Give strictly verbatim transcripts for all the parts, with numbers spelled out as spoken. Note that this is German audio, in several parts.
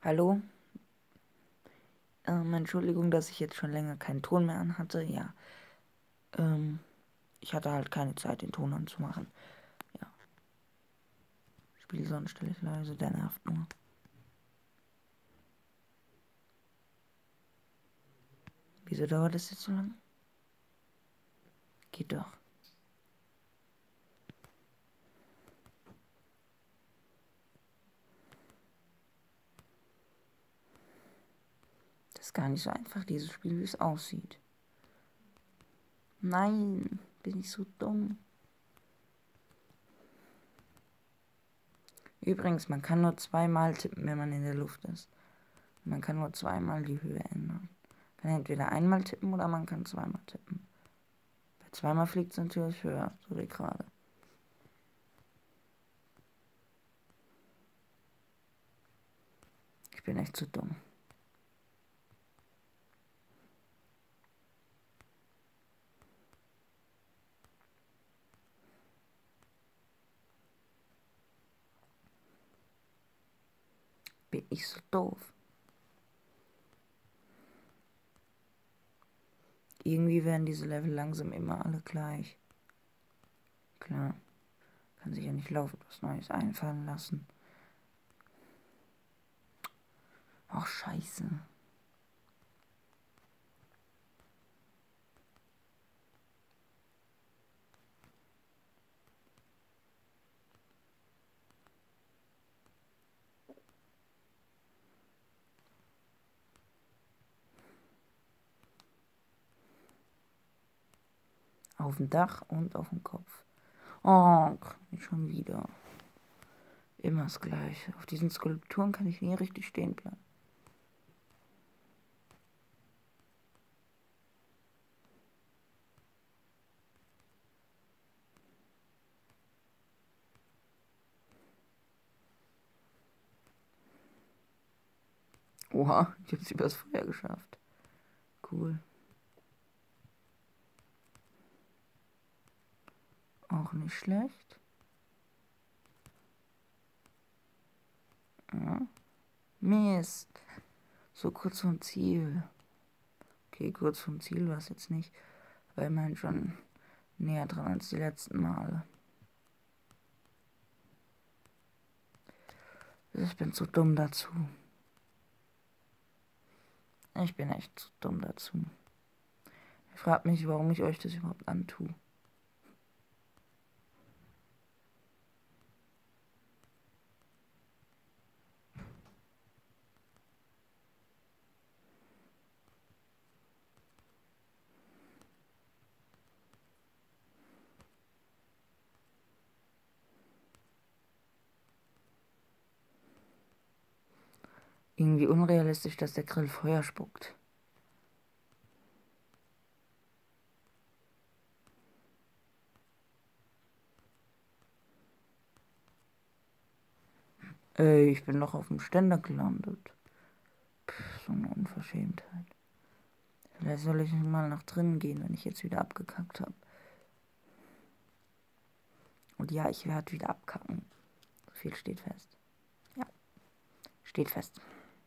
Hallo? Ähm, Entschuldigung, dass ich jetzt schon länger keinen Ton mehr anhatte. Ja, ähm, ich hatte halt keine Zeit, den Ton anzumachen. Ja. Spiel sonst stelle ich leise, der nervt nur. Wieso dauert das jetzt so lange? Geht doch. Das ist gar nicht so einfach, dieses Spiel, wie es aussieht. Nein, bin ich so dumm. Übrigens, man kann nur zweimal tippen, wenn man in der Luft ist. Man kann nur zweimal die Höhe ändern. Man kann entweder einmal tippen oder man kann zweimal tippen. Bei zweimal fliegt es natürlich höher, so wie gerade. Ich bin echt zu dumm. Bin ich so doof. Irgendwie werden diese Level langsam immer alle gleich. Klar, kann sich ja nicht laufend was Neues einfallen lassen. Ach, scheiße. Auf dem Dach und auf dem Kopf. Oh, nicht schon wieder. Immer das Gleiche. Auf diesen Skulpturen kann ich nie richtig stehen bleiben. Oha, ich hab's übers Feuer geschafft. Cool. Auch nicht schlecht. Ja. Mist. So kurz vom Ziel. Okay, kurz vom Ziel war es jetzt nicht. Aber immerhin schon näher dran als die letzten Male. Ich bin zu dumm dazu. Ich bin echt zu dumm dazu. Ich frage mich, warum ich euch das überhaupt antue. Irgendwie unrealistisch, dass der Grill Feuer spuckt. Ey, ich bin doch auf dem Ständer gelandet. Pff, so eine Unverschämtheit. Vielleicht soll ich mal nach drinnen gehen, wenn ich jetzt wieder abgekackt habe. Und ja, ich werde wieder abkacken. So viel steht fest. Ja, steht fest.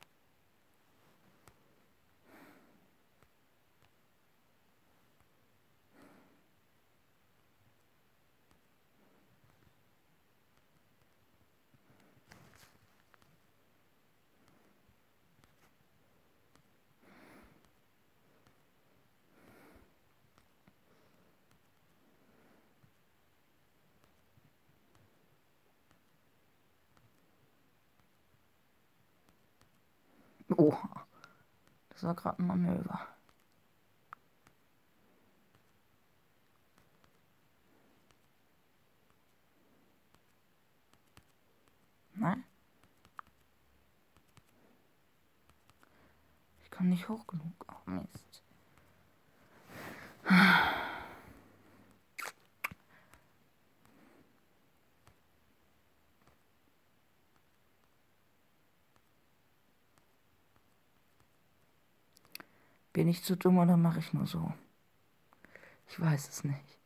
Oha, das war gerade ein Manöver. Nein? Ich komme nicht hoch genug. Oh Mist. Bin ich zu dumm oder mache ich nur so? Ich weiß es nicht.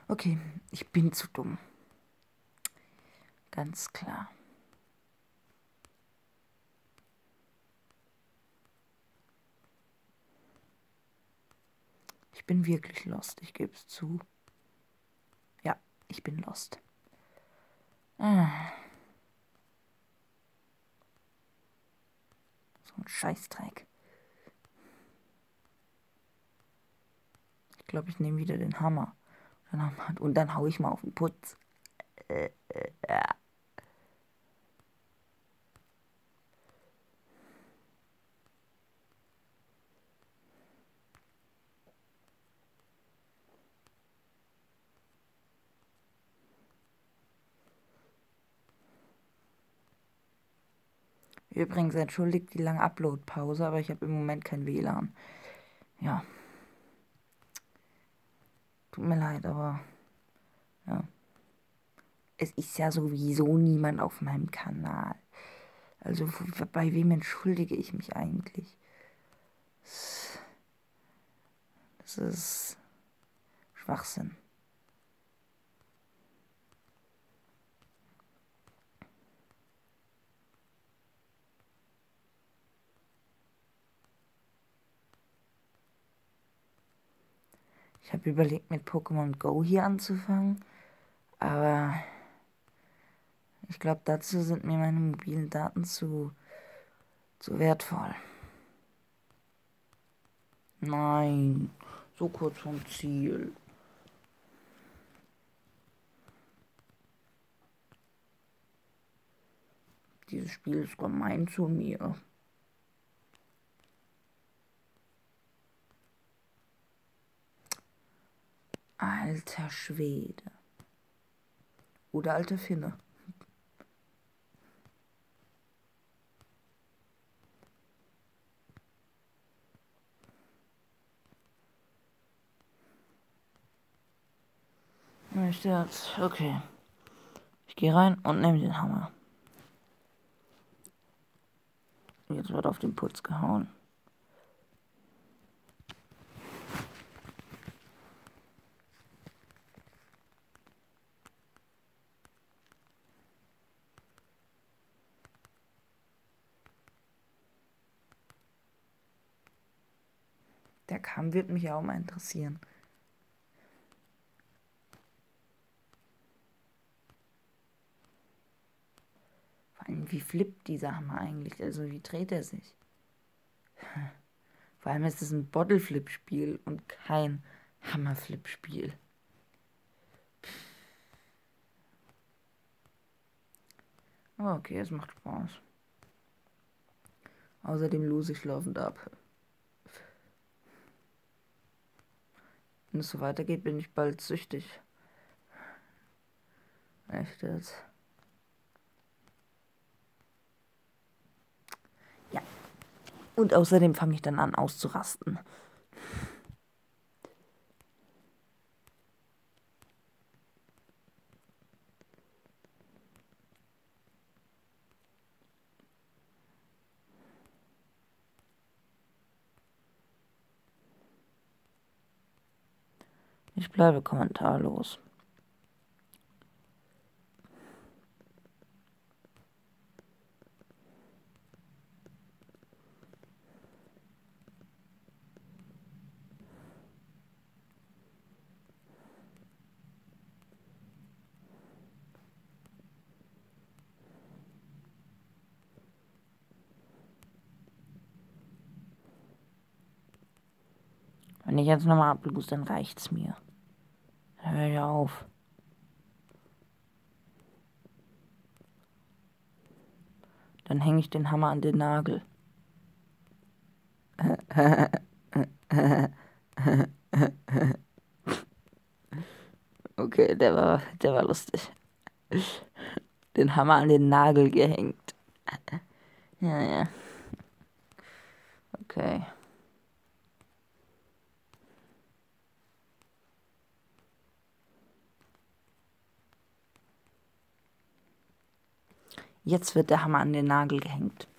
Okay, ich bin zu dumm. Ganz klar. Ich bin wirklich lost, ich gebe es zu. Ja, ich bin lost. Ah. So ein Scheißdreck. Ich glaube, ich nehme wieder den Hammer. Und dann hau ich mal auf den Putz. Äh, äh, ja. Übrigens, entschuldigt die lange Upload-Pause, aber ich habe im Moment kein W L A N. Ja. Tut mir leid, aber ja. Es ist ja sowieso niemand auf meinem Kanal. Also bei wem entschuldige ich mich eigentlich? Das ist Schwachsinn. Ich habe überlegt, mit Pokémon Go hier anzufangen, aber ich glaube, dazu sind mir meine mobilen Daten zu, zu wertvoll. Nein, so kurz vom Ziel. Dieses Spiel ist gemein zu mir. Alter Schwede. Oder alter Finne. Möchte jetzt. Okay. Ich gehe rein und nehme den Hammer. Jetzt wird auf den Putz gehauen. Der Kamm wird mich auch mal interessieren. Vor allem, wie flippt dieser Hammer eigentlich? Also, wie dreht er sich? Vor allem ist es ein Bottle-Flip-Spiel und kein Hammer-Flip-Spiel. Oh, okay, es macht Spaß. Außerdem lose ich laufend ab. Wenn es so weitergeht, bin ich bald süchtig. Echt jetzt? Ja. Und außerdem fange ich dann an auszurasten. Ich bleibe kommentarlos. Wenn ich jetzt nochmal ablose, dann reicht's mir. Hör ja auf. Dann hänge ich den Hammer an den Nagel. Okay, der war, der war lustig. Den Hammer an den Nagel gehängt. Ja, ja. Okay. Jetzt wird der Hammer an den Nagel gehängt.